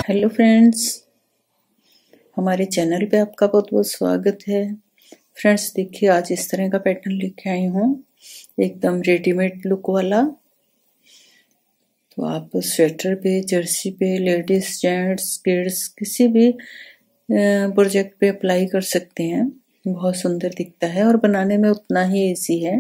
Hello friends, हमारे channel पे आपका बहुत बहुत स्वागत है। फ्रेंड्स देखिए, आज इस तरह का पैटर्न लेके आई हूँ, एकदम रेडीमेड लुक वाला। तो आप स्वेटर पे, जर्सी पे, लेडीज, जेंट्स, किड्स किसी भी प्रोजेक्ट पे अप्लाई कर सकते हैं। बहुत सुंदर दिखता है और बनाने में उतना ही इजी है।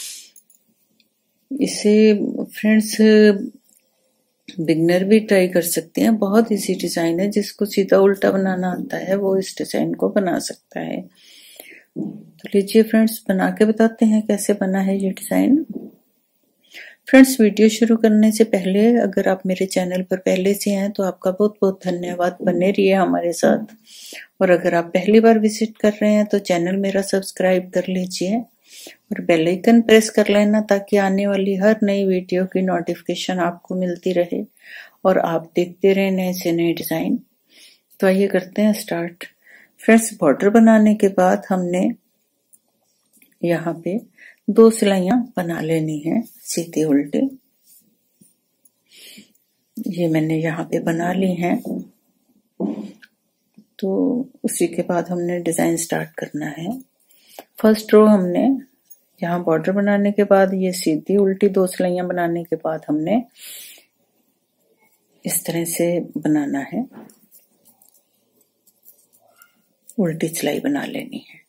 इसे फ्रेंड्स बिगनर भी ट्राई कर सकते हैं। बहुत इजी डिजाइन है, जिसको सीधा उल्टा बनाना आता है वो इस डिजाइन को बना सकता है। तो लीजिए फ्रेंड्स, बना के बताते हैं कैसे बना है ये डिजाइन। फ्रेंड्स, वीडियो शुरू करने से पहले अगर आप मेरे चैनल पर पहले से हैं तो आपका बहुत बहुत धन्यवाद, बने रहिए हमारे साथ। और अगर आप पहली बार विजिट कर रहे हैं तो चैनल मेरा सब्सक्राइब कर लीजिए और बेल आइकन प्रेस कर लेना, ताकि आने वाली हर नई वीडियो की नोटिफिकेशन आपको मिलती रहे और आप देखते रहे नए से नए डिजाइन। तो आइए करते हैं स्टार्ट। फ्रेंड्स, बॉर्डर बनाने के बाद हमने यहाँ पे 2 सिलाइयां बना लेनी है, सीधे उल्टे। ये मैंने यहाँ पे बना ली हैं। तो उसी के बाद हमने डिजाइन स्टार्ट करना है। फर्स्ट रो हमने यहाँ बॉर्डर बनाने के बाद ये सीधी उल्टी 2 सिलाइयां बनाने के बाद हमने इस तरह से बनाना है, उल्टी सिलाई बना लेनी है।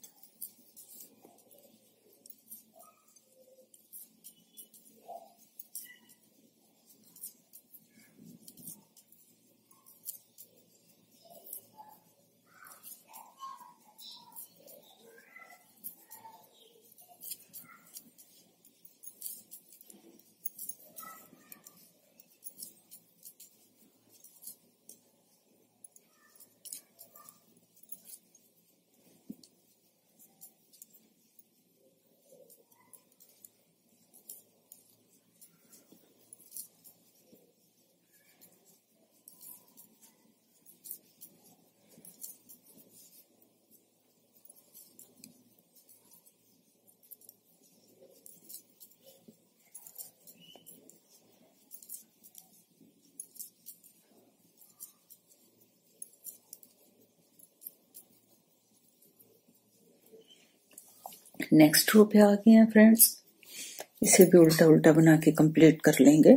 नेक्स्ट रो पे आ गए हैं फ्रेंड्स। इसे भी उल्टा उल्टा बना के कंप्लीट कर लेंगे।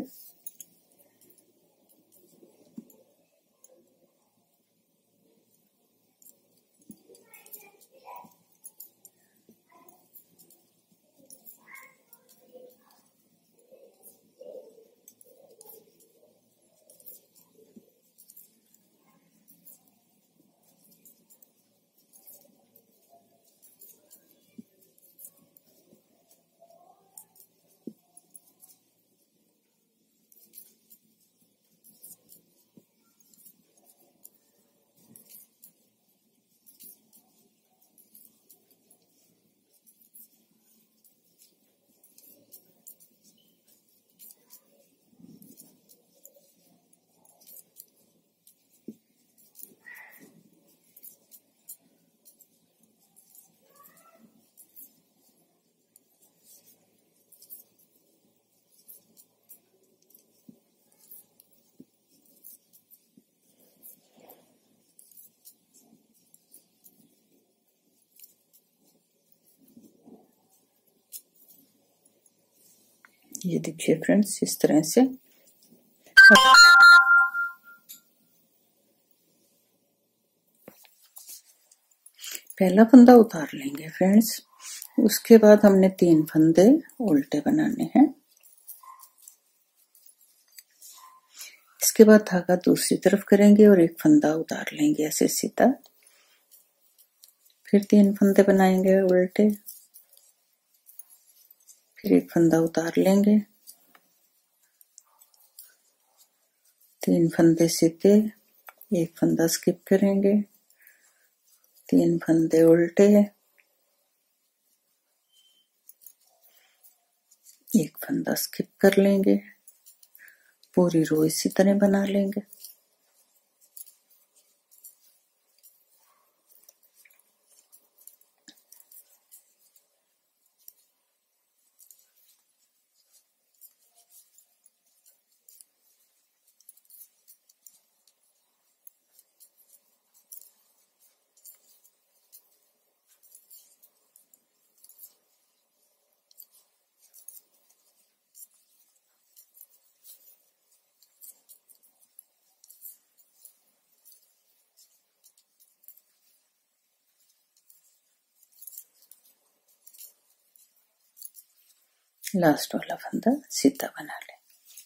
ये देखिए फ्रेंड्स, इस तरह से पहला फंदा उतार लेंगे फ्रेंड्स। उसके बाद हमने 3 फंदे उल्टे बनाने हैं। इसके बाद धागा दूसरी तरफ करेंगे और एक फंदा उतार लेंगे ऐसे सीधा। फिर 3 फंदे बनाएंगे उल्टे, फिर एक फंदा उतार लेंगे, 3 फंदे सीधे, एक फंदा स्किप करेंगे, 3 फंदे उल्टे, एक फंदा स्किप कर लेंगे। पूरी रो इसी तरह बना लेंगे। लास्ट वाला फंदा सीधा बना लें।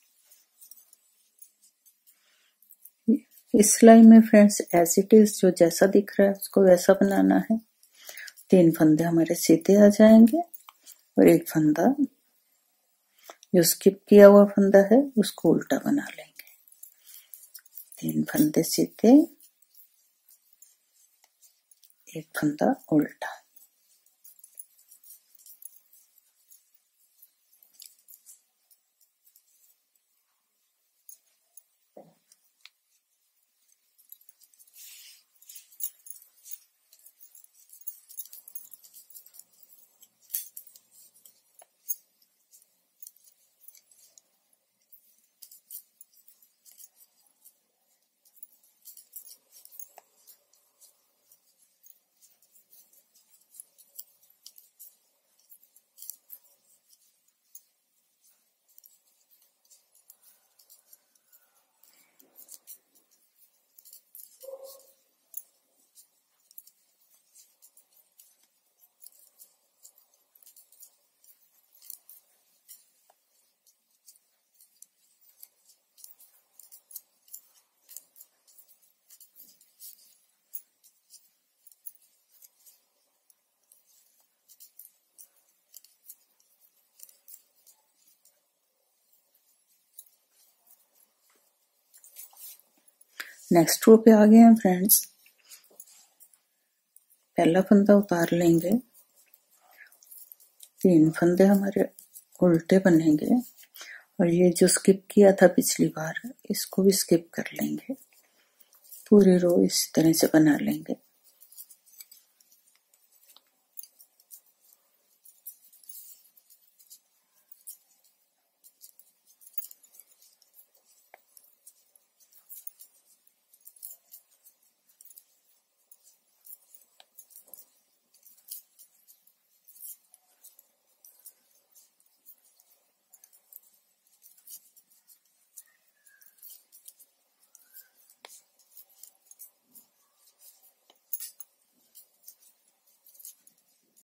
इस सिलाई में फ्रेंड्स एज इट इज जो जैसा दिख रहा है उसको वैसा बनाना है। 3 फंदे हमारे सीधे आ जाएंगे और एक फंदा जो स्किप किया हुआ फंदा है उसको उल्टा बना लेंगे। 3 फंदे सीधे, एक फंदा उल्टा। नेक्स्ट रो पे आ गए हैं फ्रेंड्स। पहला फंदा उतार लेंगे, 3 फंदे हमारे उल्टे बनेंगे और ये जो स्किप किया था पिछली बार इसको भी स्किप कर लेंगे। पूरी रो इस तरह से बना लेंगे।